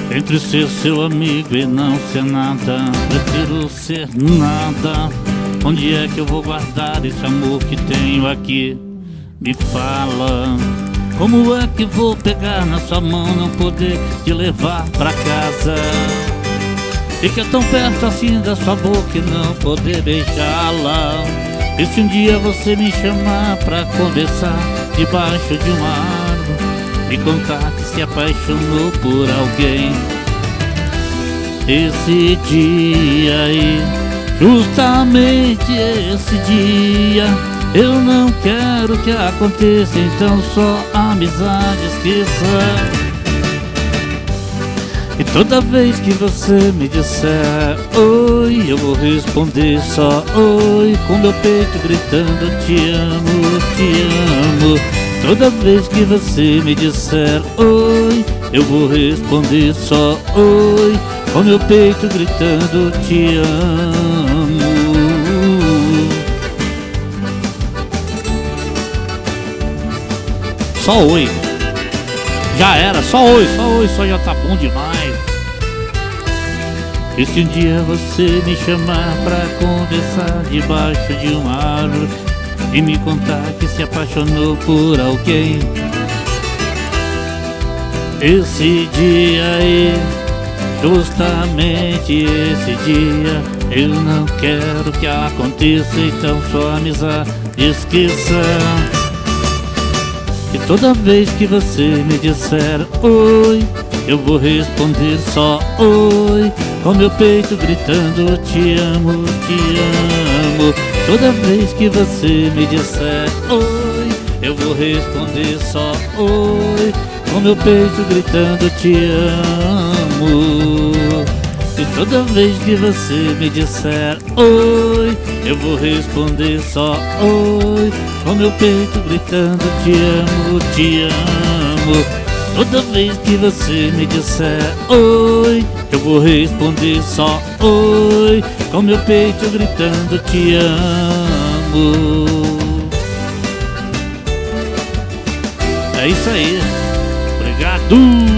Entre ser seu amigo e não ser nada, prefiro ser nada. Onde é que eu vou guardar esse amor que tenho aqui? Me fala. Como é que vou pegar na sua mão, não poder te levar pra casa? Fica tão perto assim da sua boca e não poder beijá-la. E se um dia você me chamar pra conversar debaixo de uma árvore, me contar que se apaixonou por alguém, esse dia aí, justamente esse dia, eu não quero que aconteça, então só amizade esqueça. E toda vez que você me disser oi, eu vou responder só oi, com meu peito gritando te amo, te amo. Toda vez que você me disser oi, eu vou responder só oi, com meu peito gritando te amo. Só oi. Já era, só oi, só já tá bom demais. E se um dia você me chamar pra conversar debaixo de uma árvore e me contar que se apaixonou por alguém, esse dia aí, justamente esse dia, eu não quero que aconteça, então só amizade esqueça. E toda vez que você me disser oi, eu vou responder só oi, com meu peito gritando te amo, te amo. Toda vez que você me disser oi, eu vou responder só oi, com meu peito gritando te amo. E toda vez que você me disser oi, eu vou responder só oi, com meu peito gritando te amo, te amo. Toda vez que você me disser oi, eu vou responder só oi, com meu peito gritando te amo. É isso aí. Obrigado.